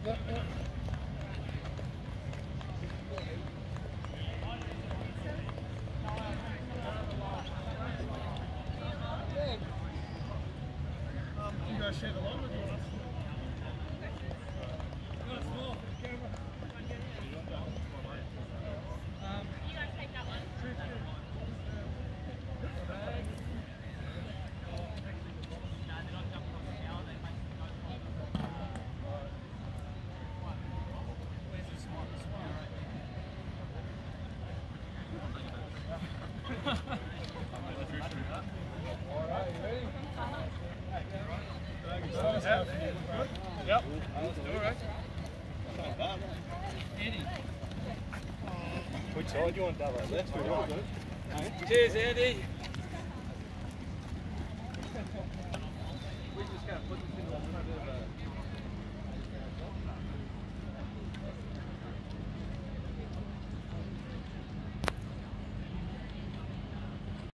You guys share the line with us. Yep. Which side do you want, Davo? Left or right? Cheers, Andy.